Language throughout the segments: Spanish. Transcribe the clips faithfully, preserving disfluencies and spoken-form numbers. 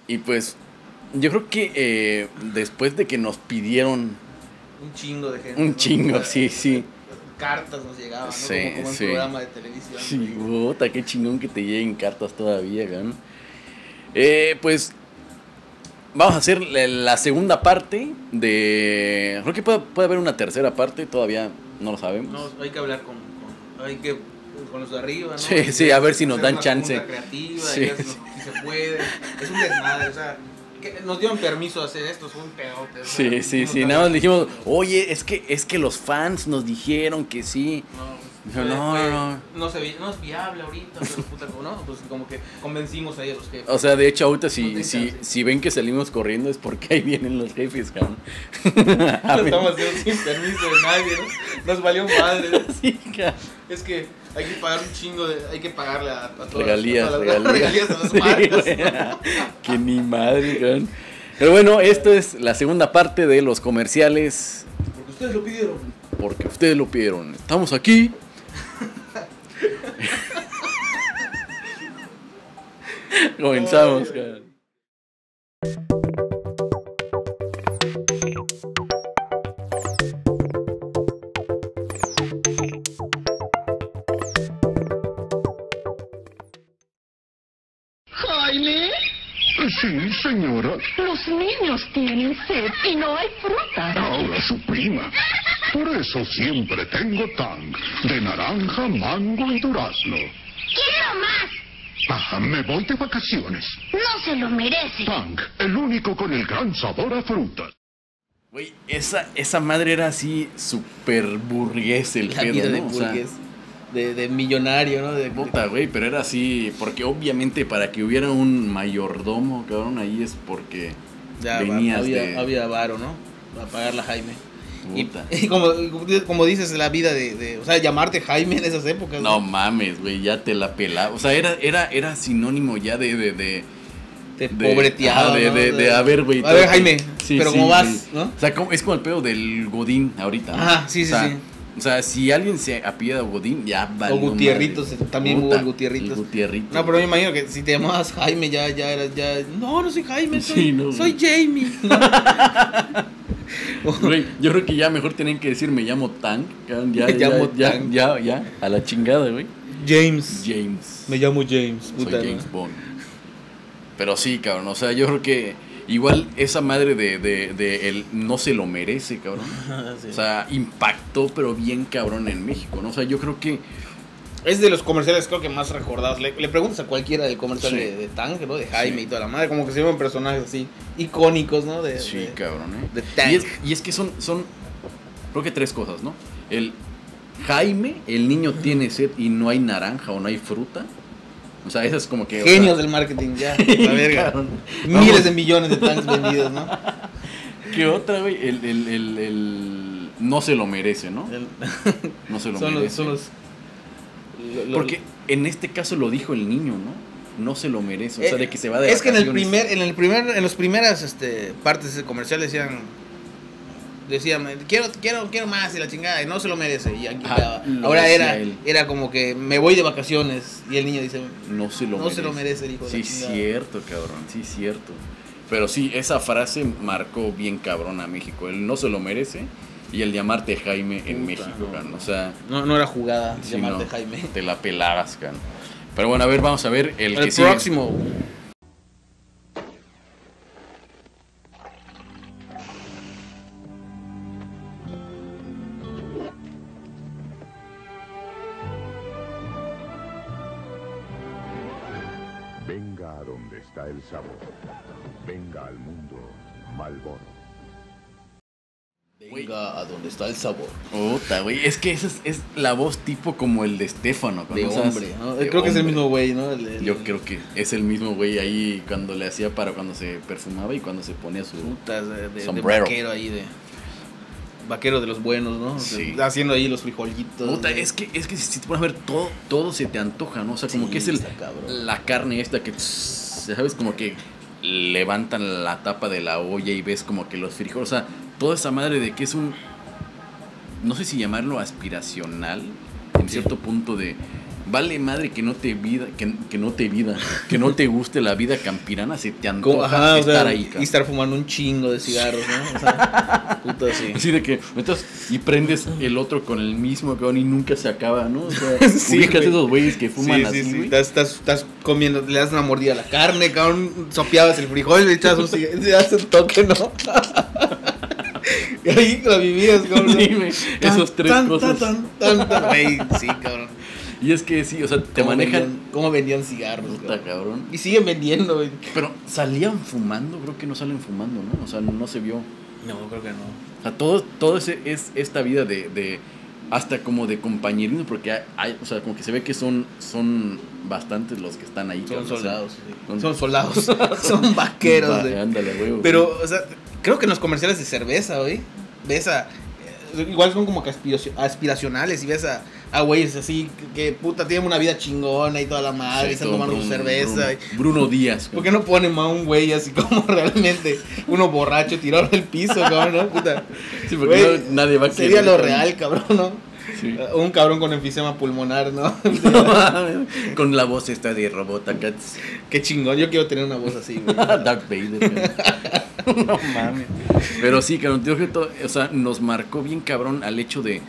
Y pues, yo creo que eh, después de que nos pidieron... Un chingo de gente. Un ¿no? chingo, O sea, sí, sí. Cartas nos llegaban, ¿no? Sí, como, como un sí. programa de televisión. Sí, puta, qué chingón que te lleguen cartas todavía, ¿no? Eh, pues... Vamos a hacer la, la segunda parte de... Creo que puede, puede haber una tercera parte, todavía no lo sabemos. No, hay que hablar con, con, hay que, con los de arriba, ¿no? Sí, hay sí, que a ver si nos hacer dan una chance. junta creativa, Sí, y ver si, sí. nos- si se puede. Es un desmadre, o sea, que nos dieron permiso de hacer esto, fue un pedote. O sea, Sí, sí, dijimos, sí, "No, nada más le dijimos, oye, es que, es que los fans nos dijeron que sí. No, Dijo, fue- no, fue- no, no. no se vi- no es viable ahorita, pero puta, ¿no? Pues como que convencimos ahí a los jefes. O sea, de hecho, ahorita No si, te si, canses. si ven que salimos corriendo es porque ahí vienen los jefes, cabrón. Lo estamos haciendo sin permiso de nadie, ¿no? Nos valió madre, ¿no? Sí, cabrón. Es que hay que pagar un chingo de, hay que pagarle a, a todas Regalías, las, a las- regalías. regalías a las Sí, marcas. güey. Que ni madre, cabrón. Pero bueno, esto es la segunda parte de los comerciales. Porque ustedes lo pidieron. Porque ustedes lo pidieron. Estamos aquí. Comenzamos, cabrón. ¿Jaime? Sí, señora. Los niños tienen sed y no hay fruta. Ahora su prima. Por eso siempre tengo Tang, de naranja, mango y durazno. ¡Quiero más! Ah, me voy de vacaciones. No se lo merece. Tang, el único con el gran sabor a frutas. Güey, esa, esa madre era así súper burgués el La pedo, vida de ¿no? O sea, burgués, de, de millonario, ¿no? De, puta, güey, pero era así, porque obviamente para que hubiera un mayordomo, cabrón, ahí es porque ya, venías había, de... había varo, ¿no? Para pagarle a Jaime. Y, Puta. y como, como dices, la vida de, de, o sea, llamarte Jaime en esas épocas. No mames, güey, ya te la pelaba. O sea, era, era, era sinónimo ya de... de, de De de- pobreteado, ajá, de, ¿no? de, de, a ver, güey. A ver, todo- Jaime, sí, pero sí, ¿cómo vas? sí. ¿No? O sea, como- es como el pedo del Godín ahorita, ¿no? Ajá, sí, sí, o sea, sí. O sea, si alguien se apellida Godín, ya valió O Gutierritos, madre. también hubo Puta, el Gutierritos. el Gutierrito. No, pero me imagino que si te llamabas Jaime ya, ya eras, ya... No, no soy Jaime, soy, Sí, no, soy Jamie. Güey, yo creo que ya mejor tienen que decir me llamo Tang. cabrón, Ya, Me ya, llamo ya, Tang. ya, ya, a la chingada, güey. James. James. Me llamo James, Soy puta, James ¿no? Bond. Pero sí, cabrón, o sea, yo creo que igual esa madre de, de, de el no se lo merece, cabrón. Sí. O sea, impactó, pero bien cabrón en México, ¿no? O sea, yo creo que... Es de los comerciales creo que más recordados. Le, le preguntas a cualquiera del comercial Sí. de, de Tang, ¿no? De Jaime Sí. y toda la madre, como que se llaman personajes así icónicos, ¿no? De, Sí, de- cabrón, ¿eh? de Tang. Y es, y es que son, son, creo que tres cosas, ¿no? El Jaime, el niño tiene sed y no hay naranja o no hay fruta. O sea, eso es como que... o Genios sea, del marketing, ya. La verga. cabrón. Miles Vamos. de millones de Tangs vendidos, ¿no? ¿Qué otra, güey? El, el, el, el... No se lo merece, ¿no? El- No se lo son los, merece. son los, lo- lo- Porque en este caso lo dijo el niño, ¿no? No se lo merece, o sea, Eh, de que se va de es que en el vacaciones. primer en el primer en las primeras este partes del comercial decían decían quiero quiero quiero más y la chingada y no se lo merece y aquí Ajá, quedaba. lo Ahora decía era él. era como que me voy de vacaciones y el niño dice No se lo no merece. se lo merece el hijo de Sí, la chingada. cierto, cabrón, sí, cierto. Pero sí, esa frase marcó bien cabrón a México. El no se lo merece y el llamarte Jaime en Puta, México, no. cabrón. O sea, No, no era jugada sí, llamarte no, Jaime. te la pelabas, cabrón. Pero bueno, a ver, vamos a ver el, El, que sigue. próximo. Venga a donde está el sabor. Venga al mundo, Malboro. Venga a donde está el sabor. Puta, güey, es que esa es, es la voz tipo como el de Estefano. De ¿no? O sea, hombre, ¿no? de Creo que es el hombre. mismo güey, ¿no? El- el- Yo creo que es el mismo güey ahí cuando le hacía para cuando se perfumaba y cuando se ponía su... putas de, de- de Sombrero. vaquero ahí de vaquero de los buenos, ¿no? Sí. Haciendo ahí los frijolitos. Puta, ¿no? es que, es que si te pones a ver, todo, todo se te antoja, ¿no? O sea, como Sí, que es el, está cabrón. la carne esta que, tss, ¿sabes? Como que levantan la tapa de la olla y ves como que los frijoles, o sea, toda esa madre de que es un, no sé si llamarlo aspiracional, en cierto punto de vale madre que no te vida, que, que no te vida, que no te guste la vida campirana, se te antoja Ajá, estar o sea, ahí, cabrón. y estar fumando un chingo de cigarros, ¿no? O sea, puto así. Así de que metas y prendes el otro con el mismo, cabrón, y nunca se acaba, ¿no? O sea, Sí, ubicas güey. esos güeyes que fuman Sí, así, sí, sí. güey. Estás, estás, estás comiendo, le das una mordida a la carne, cabrón, sopeabas el frijol, le echas un cigarro, le das un toque, ¿no? Y ahí la vivías, cabrón. Sí, güey, esos tres Tan, cosas. tan, tan, tan, tan. Güey, sí, cabrón. Y es que sí, o sea, te ¿Cómo manejan. vendían- ¿Cómo vendían cigarros, Puta, cabrón? cabrón. Y siguen vendiendo, güey. Pero salían fumando, creo que no salen fumando, ¿no? O sea, no se vio. No, creo que no. O sea, todo, todo ese, es esta vida de, de. Hasta como de compañerismo, porque hay, hay- o sea, como que se ve que son, son bastantes los que están ahí. Son cabrón, o sea, soldados. sí. son- Son soldados. Son vaqueros, Va, güey. ándale, güey. Pero, o sea, creo que en los comerciales de cerveza, güey, ves a... eh, Igual son como que aspiracio- aspiracionales y ves a, a güeyes así que, que, puta tienen una vida chingona y toda la madre, Sí, y están todo tomando su Bruno- cerveza. Bruno, y- Bruno Díaz. ¿Por qué no ponen a un güey así como realmente uno borracho tirado en el piso, cabrón, no? Puta. Sí, porque Güey, no- nadie va a Sería querer, lo cabrón. real, cabrón, ¿no? Sí. Uh, Un cabrón con enfisema pulmonar, ¿no? No mames, con la voz esta de Robota Cats. Qué chingón, yo quiero tener una voz así, güey. Darth Vader, cabrón. No mames. Pero sí, cabrón, creo que todo, o sea, nos marcó bien cabrón al hecho de.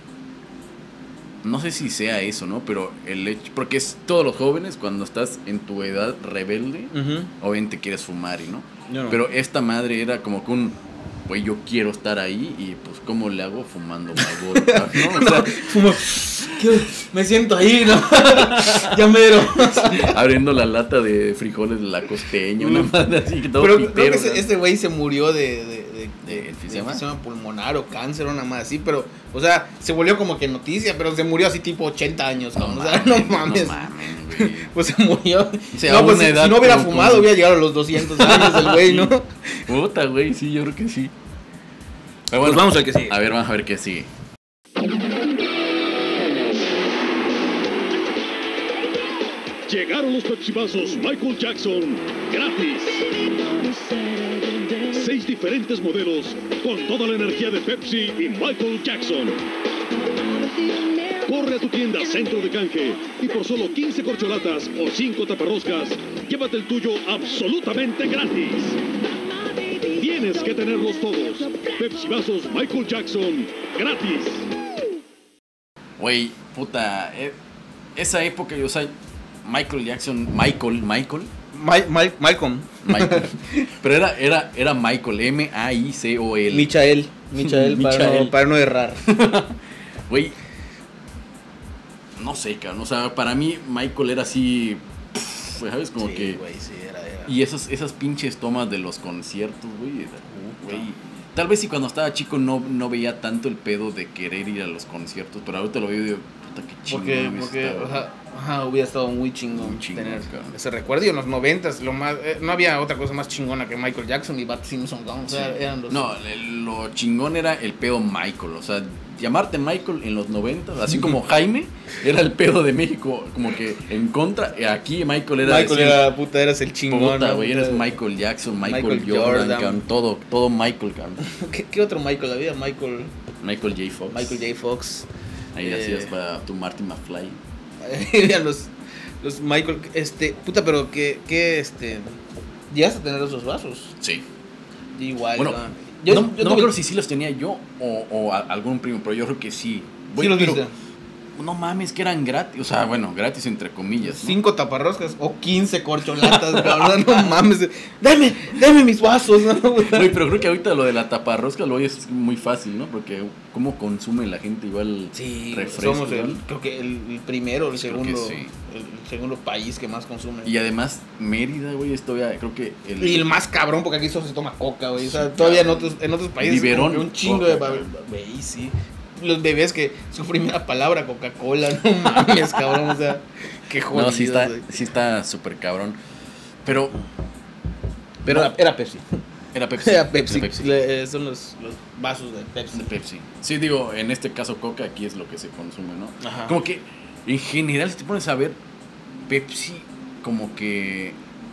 No sé si sea eso, ¿no? Pero el hecho. Porque es todos los jóvenes, cuando estás en tu edad rebelde, Ujú. obviamente quieres fumar y no. Yo no. Pero esta madre era como que un. Güey, yo quiero estar ahí y pues, ¿cómo le hago? Fumando Marlboro, cabrón, ¿no? O sea, Fumo. ¿Qué? Me siento ahí, ¿no? Ya mero. abriendo la lata de frijoles de la costeña, una madre así, que todo Pero creo pitero, que ese, ¿no? este güey se murió de, de, de, ¿De de enfisema? enfisema pulmonar o cáncer o una más así, pero, o sea, se volvió como que noticia, pero se murió así tipo ochenta años, cabrón. O sea, no mames. No mames, güey. Pues se murió. sea, no, a pues una si, edad si no hubiera como- fumado, como- hubiera llegado a los doscientos años el güey, ¿no? Puta, güey, sí, yo creo que sí. Pero Pues vamos al que sigue. A ver, vamos a ver qué sigue. Llegaron los pepsivazos Michael Jackson gratis. Seis diferentes modelos con toda la energía de Pepsi y Michael Jackson. Corre a tu tienda Centro de Canje y por solo quince corcholatas o cinco taparroscas, llévate el tuyo absolutamente gratis. Tienes que tenerlos todos. Pepsivazos Michael Jackson gratis. Güey, puta, eh, esa época, o sea, Michael Jackson, Michael, Michael, Ma- Ma- Malcolm. Michael. Pero era, era, era Michael, M A I C O L. Michael. Michael, para, Michael. No, para no errar. Güey, no sé, cabrón, o sea, para mí Michael era así, pff, ¿sabes? Como Sí, que... güey, sí, era, era. Y esas, esas pinches tomas de los conciertos, güey, era- güey. Tal vez si cuando estaba chico no, no veía tanto el pedo de querer ir a los conciertos, pero ahorita lo veo y digo, puta, qué chingón. Porque, hubiese porque estado. ajá, ajá, hubiera estado muy chingón, Muy chingón, tener cabrón. ese recuerdo. Y en los noventas, lo más, eh, no había otra cosa más chingona que Michael Jackson y Bart Simpson, ¿no? O sea, Sí. eran los... No, el- lo chingón era el pedo Michael, o sea, llamarte Michael en los noventas, así como Jaime, era el pedo de México, como que en contra, y aquí Michael era... Michael decir, era, puta, eras el chingón. puta, ¿no? güey, Puta. eres Michael Jackson, Michael, Michael Jordan, Jordan. cabrón, todo, todo Michael, cabrón. ¿Qué, ¿Qué otro Michael había? Michael, Michael J. Fox. Michael J. Fox. Ahí Eh, hacías para tu Marty McFly. Eran los, los Michael, este, puta, pero que, que, este, llegaste a tener esos vasos. Sí. Igual, Bueno, ¿no? no, Yo- no yo me tuve- acuerdo si sí los tenía yo o, o a- algún primo, pero yo creo que sí. Sí los pero- viste. No mames, que eran gratis. O sea, bueno, gratis entre comillas. ¿no? Cinco taparroscas o quince corcholatas, cabrón, no mames. Dame, dame mis vasos, ¿no? Güey, pero creo que ahorita lo de la taparrosca lo es muy fácil, ¿no? Porque cómo consume la gente igual Sí, refrescos. somos el, ¿no? creo que el, el primero, el Creo que segundo, sí. el, el segundo país que más consume. Y además, Mérida, güey, es todavía, creo que el... Y el más cabrón, porque aquí solo se toma coca, güey. O sea, todavía en otros, en otros países Biberón, como que un chingo coca, de cabrón. ba- güey, sí. Los bebés que su primera palabra Coca-Cola, no mames, cabrón, o sea, qué jodido. No, sí está, güey. sí está súper cabrón. Pero... Pero no, era, era Pepsi. era Pepsi. Era Pepsi. Era Pepsi. Le- eh, son los, los vasos de Pepsi. De Pepsi. Sí, digo, en este caso Coca, aquí es lo que se consume, ¿no? Ajá. Como que, en general, si te pones a ver, Pepsi como que...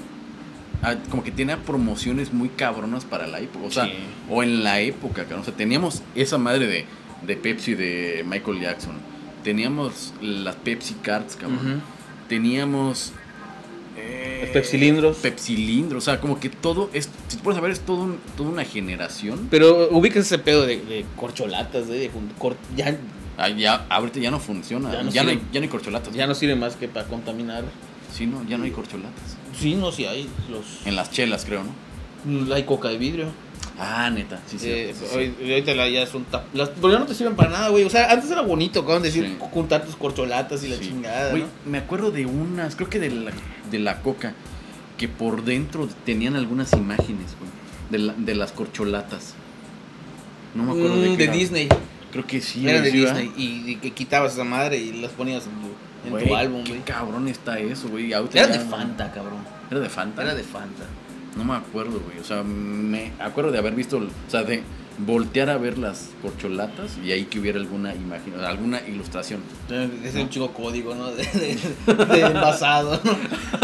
ah, como que tenía promociones muy cabronas para la época, o sea, Sí. o en la época, cabrón. O sea, teníamos esa madre de, de Pepsi de Michael Jackson. teníamos las Pepsi Cards, cabrón. Ujú. Teníamos... Eh, Los Pepsilindros. Pepsilindros, o sea, como que todo, es, si te puedes saber, es todo un- toda una generación. Pero ubicas ese pedo de, de corcholatas, de, de cor- ya, Ah, ya, ahorita ya no funciona, Ya ya no no, hay, sirve. ya no hay corcholatas. ya no sirve más que para contaminar. Sí, no, ya no hay corcholatas. Sí, no, sí hay. Los, En las chelas, creo, ¿no? hay coca de vidrio. Ah, neta, sí, sí. Eh, sí, sí. hoy- ahorita la- ya son tap- las, pero ya no te sirven para nada, güey. O sea, antes era bonito, acaban de decir Sí. juntar tus corcholatas y la Sí. chingada, Güey, ¿no? me acuerdo de unas, creo que de la, de la coca, que por dentro tenían algunas imágenes, güey, de, la- de las corcholatas. No me acuerdo Mm, de de qué era. Disney. Creo que sí. Era de sí, ¿verdad? Disney. Y, y que quitabas esa madre y las ponías en tu, en Güey, tu álbum, qué güey. cabrón está eso, güey. Ahorita Era ya de no- Fanta, cabrón. Era de Fanta. Era de Fanta. No me acuerdo, güey. O sea, me acuerdo de haber visto, o sea, de voltear a ver las corcholatas y ahí que hubiera alguna imagen, alguna ilustración. Es un chico código, ¿no? De, de, de envasado, ¿no?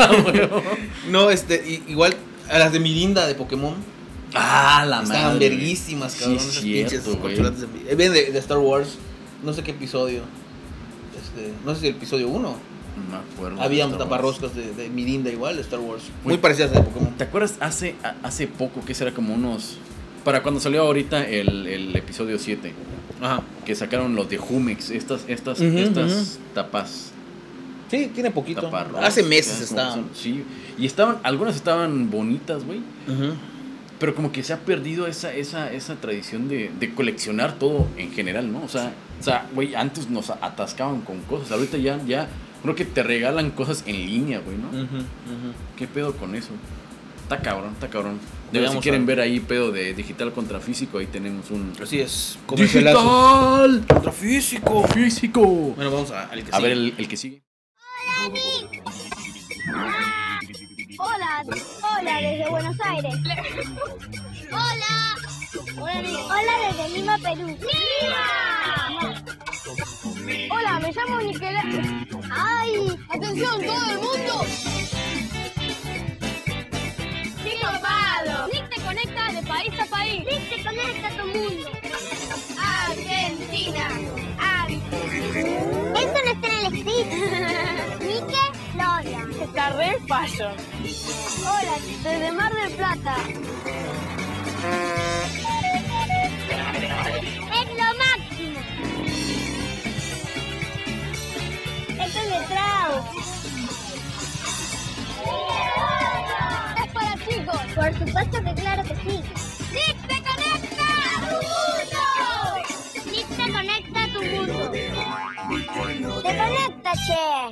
No, este, y- igual a las de Mirinda de Pokémon. Ah, la madre. Estaban güey. verguísimas, Sí, cabrón. es esas cierto, pinches güey. corcholatas de, eh, vienen de, de Star Wars. No sé qué episodio. Este, no sé si el episodio uno. No me acuerdo. Había de Star Wars. taparroscas de, de Mirinda igual, de Star Wars. Güey. Muy parecidas a de Pokémon. ¿Te acuerdas hace, a- hace poco, que será como unos... Para cuando salió ahorita el, el episodio siete, Ajá. que sacaron los de Jumex, estas, estas, Ujú, estas tapas, Sí, tiene poquito. taparroscas, Hace meses como que estaban. son- Sí, y estaban, algunas estaban bonitas, güey. Ujú. Pero como que se ha perdido esa, esa, esa tradición de, de coleccionar todo en general, ¿no? O sea, o sea, güey, antes nos atascaban con cosas. Ahorita ya, ya creo que te regalan cosas en línea, güey, ¿no? Ujú, ujú. ¿Qué pedo con eso? Está cabrón, está cabrón. De Veamos ver, si quieren a- ver ahí pedo de digital contra físico, ahí tenemos un... Así es. ¡Digital! Contra físico. ¡Físico! Bueno, vamos a, al que A sigue. ver, el, el que sigue. Hola, hola desde Buenos Aires. Hola. Hola, hola desde Lima, Perú. ¡Lima! Hola, me llamo Nicolás. ¡Ay! ¡Atención, todo el mundo! ¡Qué copado! Nick te conecta de país a país. Nick te conecta a tu mundo. Argentina. Argentina. Esto no está en el script. Nike, Lola. Está re fashion. Hola, desde Mar del Plata. Es lo máximo. Esto es letrado. Es para chicos. Por supuesto que claro que sí. ¡Nick te conecta a tu mundo! ¡Nick te conecta a tu mundo! ¡Te conecta, che!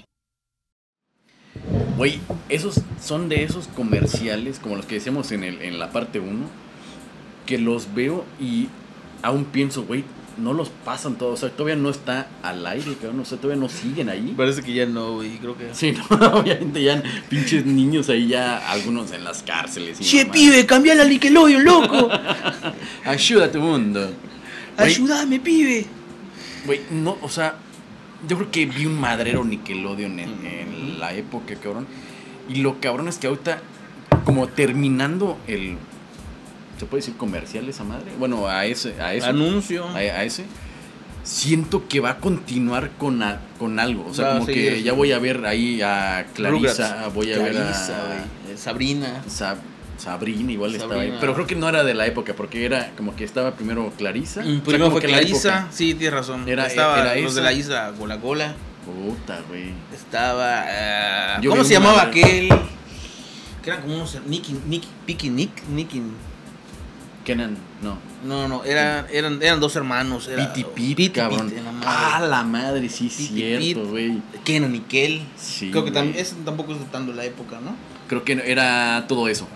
Güey, esos son de esos comerciales, como los que decíamos en, el, en la parte uno, que los veo y aún pienso, güey, no los pasan todos, o sea, todavía no está al aire, cabrón, o sea, todavía no siguen ahí. Parece que ya no, güey. Creo que. Sí, no, obviamente ya pinches niños ahí ya, algunos en las cárceles. y Che, mamá. pibe, cambia la Nickelodeon, loco. Ayuda a tu mundo. Güey, Ayúdame, pibe. güey, no, o sea, yo creo que vi un madrero Nickelodeon en, en la época, cabrón. Y lo cabrón es que ahorita, como terminando el, ¿se puede decir comercial esa madre? Bueno, a ese, a eso. Anuncio. A, a ese. Siento que va a continuar con, a- con algo. O sea, Va a como seguir que así. ya voy a ver ahí a Clarisa, Rugrats. voy a Clarisa, ver a güey. Eh, Sabrina. Sa- Sabrina, igual estaba Sabrina. ahí. Pero creo que no era de la época, porque era como que estaba primero Clarisa. Mm, O sea, Primero como fue que la Clarisa. época- Sí, tienes razón. Era- Estaba era los esa. de la isla Gola Gola. Puta, güey. Estaba. eh, Yo ¿Cómo vi se una llamaba madre. aquel? Que eran como unos. Nicky, Nicky, Picky Nick. Nicky. Kenan, no. No, no, eran, eran, eran dos hermanos. Era, Piti Pit, Piti cabrón. Pit, la madre. Ah, la madre, sí, Piti cierto, Pit. güey. Kenan y Kel. Sí, Creo que güey. también, ese tampoco es de tanto la época, ¿no? Creo que era todo eso.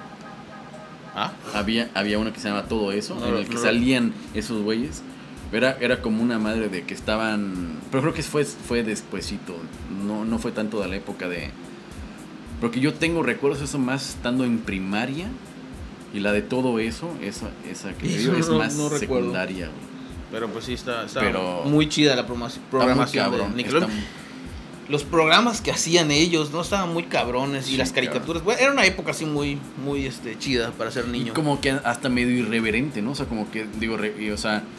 Ah. Había, había uno que se llama Todo Eso, No, en el que no. salían esos güeyes. Era, era como una madre de que estaban... Pero creo que fue, fue despuesito. No, no fue tanto de la época de... Porque yo tengo recuerdos eso más estando en primaria. Y la de Todo Eso, esa, esa que te Eso digo, es no- más no recuerdo. secundaria, güey. Pero pues sí, está, está Pero- muy chida la programa- Está muy programación de cabrón, Nickelodeon. está Los programas que hacían ellos, ¿no? Estaban muy cabrones. Y Sí, las caricaturas. Bueno, era una época así muy, muy este, chida para ser Y niño. como que hasta medio irreverente, ¿no? O sea, como que, digo, re- y, o sea,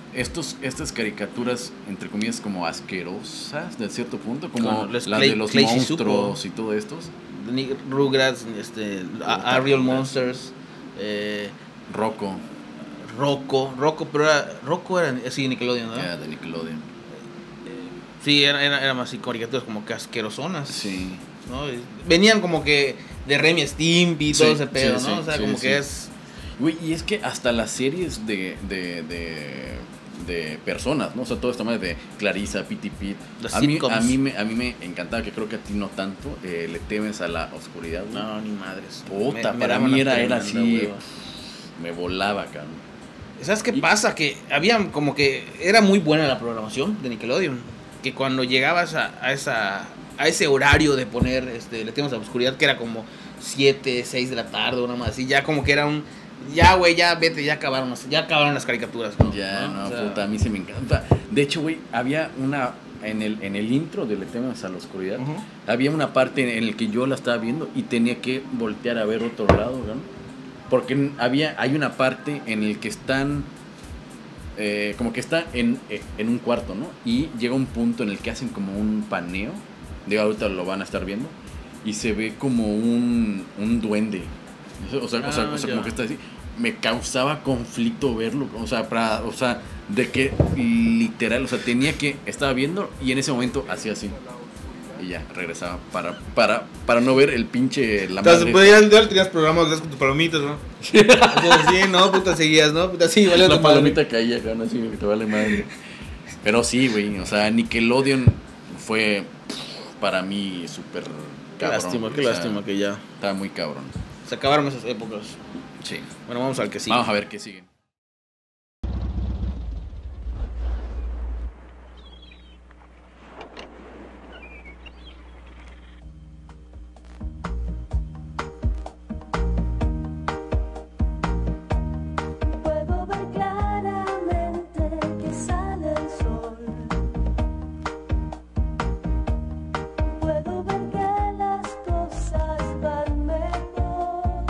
estos, estas caricaturas, entre comillas, como asquerosas, de cierto punto, como Como los las Clay- de los Clay monstruos y todo estos. Ni- Rugrats, este, A- Ariel Monsters, eh, Rocco, Rocco, Rocco, pero era, Rocco era, sí, Nickelodeon, ¿no? era de Nickelodeon. Sí, era, era, era más así caricaturas como que asquerosonas, Sí. ¿no? Y venían como que de Remy Stimpy y todo Sí, ese pedo, sí, ¿no? sí, O sea, sí, como sí. que es... Güey, y es que hasta las series de, de, de, de personas, ¿no? O sea, todo esta madre de Clarissa, Pitty Pit. Los A mí, sitcoms. a, mí me, a mí me encantaba, que creo que a ti no tanto, eh, Le temes a la oscuridad, güey. No, ni madres. Puta, Me- me para daba mí una era, era tremenda así, hueva. me volaba, cabrón. ¿Sabes qué Y- pasa? Que había como que era muy buena la programación de Nickelodeon. Que cuando llegabas a, a esa a ese horario de poner, este, le tenemos a la oscuridad, que era como siete, seis de la tarde, una más así, ya como que era un... Ya, güey, ya vete, ya acabaron, las- ya acabaron las caricaturas. ¿no? Ya, no, O sea, puta, a mí se me encanta. De hecho, güey, había una, en el, en el intro de Le temes a la oscuridad, Ujú. había una parte en la que yo la estaba viendo y tenía que voltear a ver otro lado, ¿no? Porque había, hay una parte en el que están, eh, como que está en, eh, en un cuarto, ¿no? Y llega un punto en el que hacen como un paneo, digo, ahorita lo van a estar viendo, y se ve como un, un duende. O sea, o sea, Ah, o sea ya. como que está así. Me causaba conflicto verlo, o sea, para, o sea, de que literal, o sea, tenía que, estaba viendo y en ese momento hacía así. Y ya, regresaba para, para, para no ver el pinche, la Entonces, madre. pues ya, ya tenías programas con tus palomitas, ¿no? Entonces, sí, no, puta, seguías, ¿no? Puta, sí, vale La tu madre. palomita caía, cabrón, así que te vale madre. Pero sí, güey, o sea, Nickelodeon fue pff, para mí súper Qué cabrón. lástima, qué o sea, lástima que ya Estaba muy cabrón. se acabaron esas épocas. Sí. Bueno, vamos al que sigue. Vamos a ver qué sigue. Puedo ver claramente que sale el sol. Puedo ver que las cosas van mejor.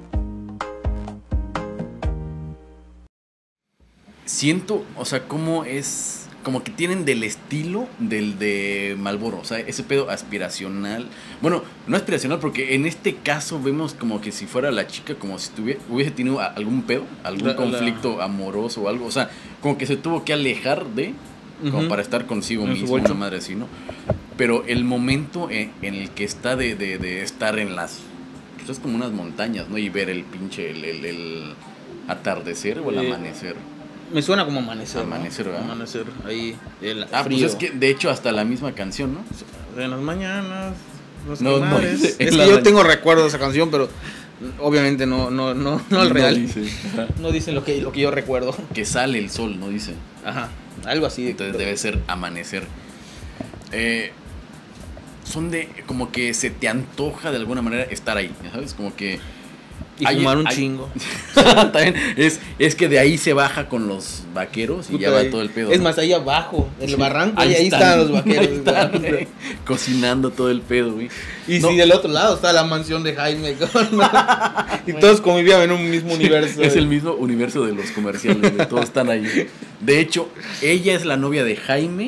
Siento, o sea, cómo es, como que tienen del estilo del de Marlboro, o sea, ese pedo aspiracional. Bueno, no aspiracional porque en este caso vemos como que si fuera la chica, como si tuviera, hubiese tenido a- algún pedo, algún La- la- conflicto amoroso o algo, o sea, como que se tuvo que alejar de, como Ujú. para estar consigo En su mismo, bolso. una madre así, ¿no? Pero el momento en, en el que está de, de, de estar en las, pues es como unas montañas, ¿no? Y ver el pinche, el, el, el atardecer o el Eh, amanecer. Me suena como amanecer. ¿no? Amanecer, ¿verdad? Amanecer, ahí, el Ah, frío. pues es que de hecho hasta la misma canción, ¿no? En las mañanas, los No, no quemares. dice en Es la que yo ma- tengo recuerdo de esa canción, pero obviamente no, no, no, no al real. dice. Ajá. No dice lo que, lo que yo recuerdo. Que sale el sol, no dice. Ajá, algo así. Entonces debe ser amanecer. Eh, son de, como que se te antoja de alguna manera estar ahí, ¿ya ¿sabes? Como que... Y hay- fumar un hay- chingo. También es, es que de ahí se baja con los vaqueros y Puta, ya va ahí- todo el pedo. Es ¿no? más, ahí abajo, en el barranco, Ahí ahí, ahí están, están los vaqueros. ahí están, güey. güey, cocinando todo el pedo, güey. Y No. si del otro lado está la mansión de Jaime. cabrón. Y todos convivían en un mismo universo. Es güey. el mismo universo de los comerciales, güey, todos están ahí. De hecho, ella es la novia de Jaime.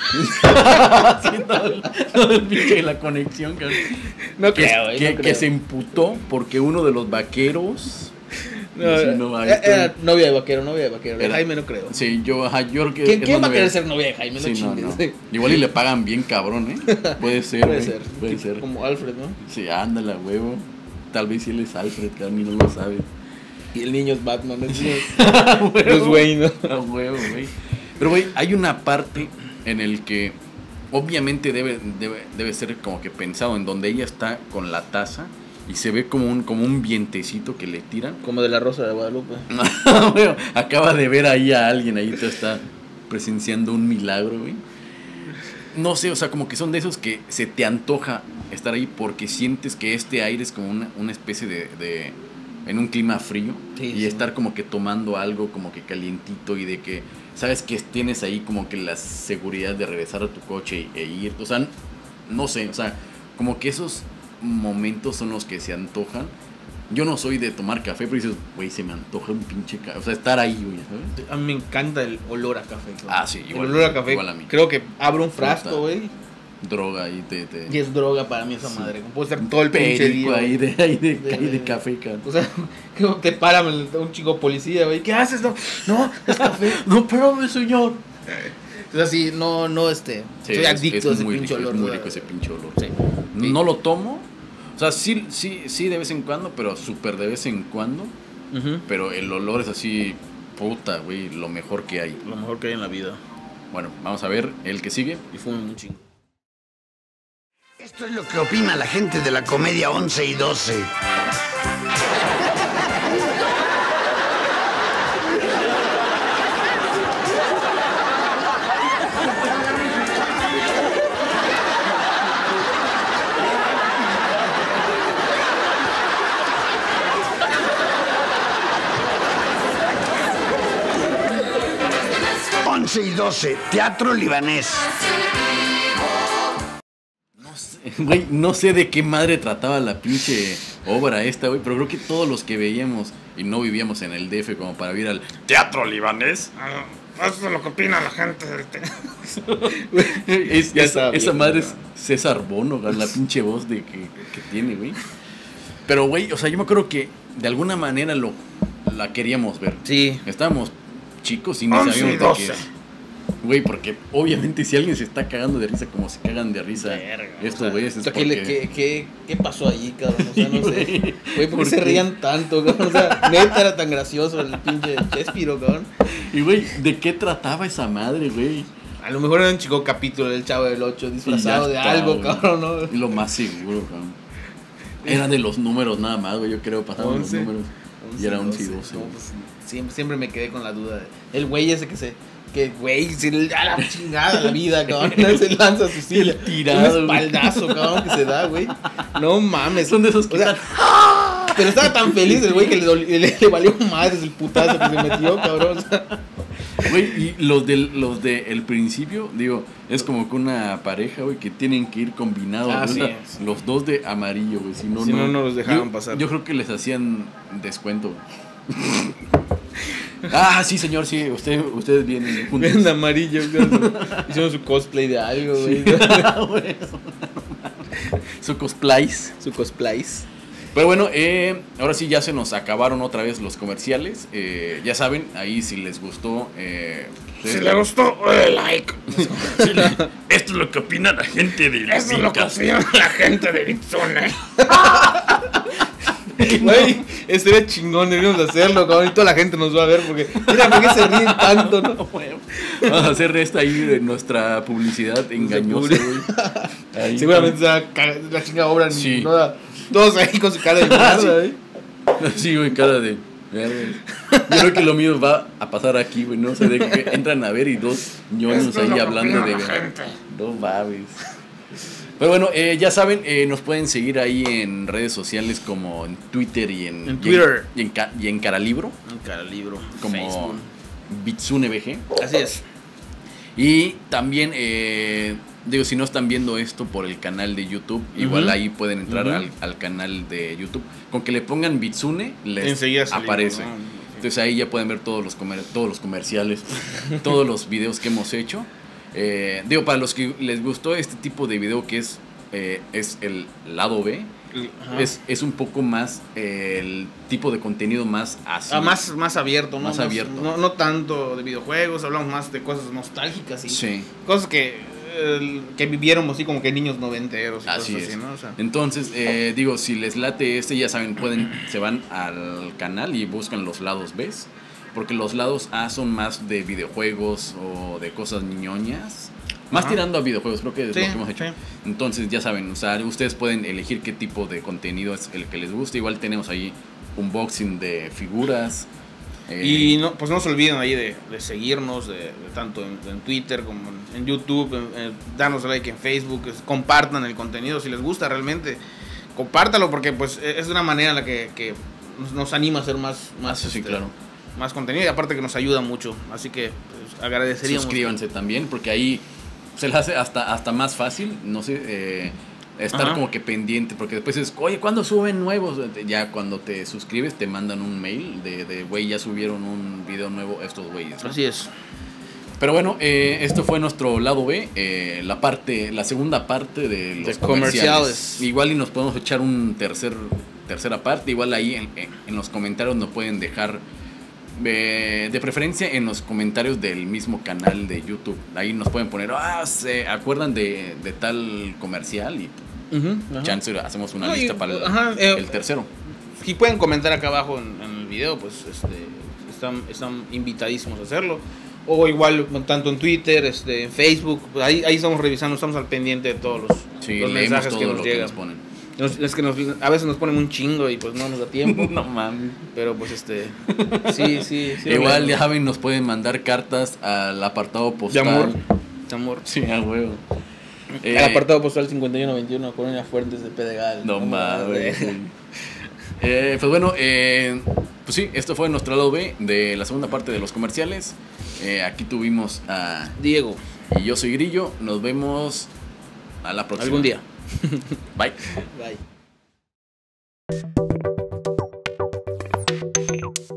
Sí, todo el- todo el pinche la conexión, cabrón. No que, creo, güey, que- no que creo. se imputó porque uno de los vaqueros. No, Sí, no, ahí era, está. era novia de vaquero, novia de vaquero. De Era- Jaime no creo. Sí, yo, ajá, yo creo que. ¿Quién, es quién la va a querer novia- ser novia de Jaime? No Sí, no, chingues. no. Sí. Igual y le pagan bien cabrón, ¿eh? Puede ser. Puede güey, ser. Puede Tipo ser. Como Alfred, ¿no? Sí, ándale, a huevo. Tal vez si él es Alfred, cabrón, y no lo sabe. Y el niño es Batman. ¿no? A huevo. Bruce Wayne, ¿no? A huevo, güey. Pero, güey, hay una parte en el que obviamente debe, debe, debe ser como que pensado, en donde ella está con la taza y se ve como un, como un vientecito que le tiran. Como de la Rosa de Guadalupe. Güey, acaba de ver ahí a alguien, ahí te está presenciando un milagro, güey. No sé, o sea, como que son de esos que se te antoja estar ahí porque sientes que este aire es como una, una especie de, de... en un clima frío. Sí, y sí. estar como que tomando algo como que calientito y de que sabes que tienes ahí como que la seguridad de regresar a tu coche e ir. O sea, no sé, o sea, como que esos momentos son los que se antojan yo no soy de tomar café, pero dices, güey, se me antoja un pinche café. O sea, estar ahí, güey, ¿sabes? A mí me encanta el olor a café. Claro. Ah, sí, igual. El olor a café. Igual a mí. Creo que abro un frasco, Puta. güey. Droga y te... te... Y es droga para mí esa Sí. madre. Puede ser todo el pinche perico día. ahí güey. de, ahí de, De- ahí de de- café, cabrón. O sea, que te para un chico policía, güey. ¿Qué haces? No, no, es café. No, espérame, señor. O sea, sí, no, no, este. Sí, soy es- adicto a es ese muy pinche rico, olor. Es muy ¿verdad? rico ese pinche olor. Sí. No lo tomo. O sea, sí, sí, sí de vez en cuando, pero súper de vez en cuando. Ujú. Pero el olor es así, puta, güey, lo mejor que hay. Lo mejor que hay en la vida. Bueno, vamos a ver el que sigue. Y fumen un chingo. Esto es lo que opina la gente de la comedia once y doce. once y doce, teatro libanés. No sé, güey, no sé de qué madre trataba la pinche obra esta, güey, pero creo que todos los que veíamos y no vivíamos en el D F como para ir al teatro libanés. Eso es lo que opina la gente del Es, Ya esa, estaba esa bien, madre ¿no? es César Bono, güey, la pinche voz de que, que tiene, güey. Pero, güey, o sea, yo me acuerdo que de alguna manera lo, la queríamos ver. Sí. Estábamos chicos y ni once y sabíamos de doce. qué. Güey, porque obviamente si alguien se está cagando de risa como se cagan de risa Verga, estos o sea, güeyes es o sea, ¿qué, porque... le- qué, qué, ¿qué pasó allí, cabrón? O sea, no sé. Güey, Güey, ¿por ¿por qué se qué? rían tanto, cabrón? O sea, neta era tan gracioso el pinche Chespiro, cabrón. Y, güey, ¿de qué trataba esa madre, güey? A lo mejor era un chico capítulo del Chavo del Ocho disfrazado Y de ya está, algo, güey. cabrón, ¿no? Y lo más seguro, cabrón. Era de los números nada más, güey, yo creo, pasaban los once, números. Y era once y doce. No, güey. pues, siempre, siempre me quedé con la duda. De, el güey ese que se... Que, güey, se le da la chingada a la vida, cabrón. Se lanza a su silla. El tirado, Un güey. espaldazo, cabrón, que se da, güey. No mames. Son de esos que O sea, están- pero estaba tan feliz el güey que le, doli- le, le valió madres el putazo que se metió, cabrón. O sea, Güey, y los del los de el principio, digo, es como que una pareja, güey, que tienen que ir combinados. Ah, güey, sí, o sea, sí. los dos de amarillo, güey. Si no, Si no, no, no los dejaban yo- pasar. Yo creo que les hacían descuento. Ah, sí, señor, sí, usted, ustedes vienen juntos. ven de amarillo, cabrón. Hicieron su cosplay de algo, güey. Su cosplays. Su cosplays. Pero bueno, eh, ahora sí ya se nos acabaron otra vez los comerciales. Eh, ya saben, ahí si les gustó. Eh, Si le gustó, eh, like. Esto es lo que opina la gente de Eso es lo que Vincas. opina la gente de Vitsune. Güey, estaría chingón, deberíamos de hacerlo, cabrón. Y toda la gente nos va a ver porque. Mira, ¿por qué se ríen tanto, no? Vamos a hacer esta ahí de nuestra publicidad engañosa, güey. Ahí Seguramente se va a cagar la chingada obra. Sí. Ni nada. Todos ahí con su cara de mierda, Sí. güey. Sí, güey, cara de... Yo creo que lo mío va a pasar aquí, güey, ¿no? O sea, de que entran a ver y dos ñoños Esto es lo ahí que hablando de... opina la gente. No mames. Pero bueno, eh, ya saben, eh, nos pueden seguir ahí en redes sociales como en Twitter y en... En Twitter. Y en, Ca- y en Caralibro, Un cara libro. como Facebook. Bitsune B G. Así es. Y también, eh, digo, si no están viendo esto por el canal de YouTube, igual Ujú. ahí pueden entrar Ujú. al, al canal de YouTube. Con que le pongan Bitsune, les Enseguida salimos, aparece. ¿no? Entonces ahí ya pueden ver todos los, comer todos los comerciales, todos los videos que hemos hecho. Eh, digo, para los que les gustó este tipo de video que es, eh, es el lado B, Ajá. es, es un poco más eh, el tipo de contenido más así. Ah, más, más abierto, ¿no? Más abierto. No, no tanto de videojuegos, hablamos más de cosas nostálgicas y Sí. cosas que, eh, que vivieron así como que niños noventeros y Así cosas es. así, ¿no? O sea, Entonces, eh, digo, si les late este, ya saben, pueden, se van al canal y buscan los lados B, porque los lados A son más de videojuegos o de cosas ñoñas. Más Ajá. tirando a videojuegos, creo que es Sí, lo que hemos hecho. sí. Entonces, ya saben, o sea, ustedes pueden elegir qué tipo de contenido es el que les gusta. Igual tenemos ahí unboxing de figuras. eh, y no, pues no se olviden ahí de, de seguirnos, de, de tanto en, en Twitter como en, en YouTube, en, en, darnos like en Facebook, es- compartan el contenido si les gusta realmente, compártalo porque pues es una manera en la que, que nos, nos anima a hacer más, más, Ah, sí, este, claro. más contenido y aparte que nos ayuda mucho, así que pues, agradeceríamos. Suscríbanse también, porque ahí se les hace hasta, hasta más fácil. No sé, eh, estar Ajá. como que pendiente, porque después es, oye, ¿cuándo suben nuevos? Ya cuando te suscribes te mandan un mail de, de güey, ya subieron un video nuevo estos güeyes, ¿no? Así es. Pero bueno, eh, esto fue nuestro lado B, eh, la parte, la segunda parte de los De comerciales. comerciales. Igual y nos podemos echar un tercer, tercera parte, igual ahí en, en los comentarios nos pueden dejar, eh, de preferencia en los comentarios del mismo canal de YouTube. Ahí nos pueden poner, ah, ¿se acuerdan de, de tal comercial? Y Ujú, ajá. chance hacemos una No, y- lista para el, ajá, eh, el tercero. Si pueden comentar acá abajo en, en el video, pues este, están, están invitadísimos a hacerlo. O igual, tanto en Twitter, este, en Facebook, pues ahí, ahí estamos revisando, estamos al pendiente de todos los, Sí, los leemos mensajes todo que nos lo que llegan. nos ponen. Nos- es que nos, a veces nos ponen un chingo y pues no nos da tiempo. No mames. Pero pues este, sí, sí, sí. lo Igual, ya leemos. saben, nos pueden mandar cartas al apartado De postal. amor. De amor. Sí, a huevo. El Eh, apartado postal cincuenta y uno veintiuno, Colonia Fuentes de Pedregal. No mames. mames. Eh, pues bueno, eh, pues sí, esto fue nuestro lado B de la segunda parte de los comerciales. Eh, aquí tuvimos a Diego. y yo soy Grillo. Nos vemos a la próxima. Algún día. Bye. Bye.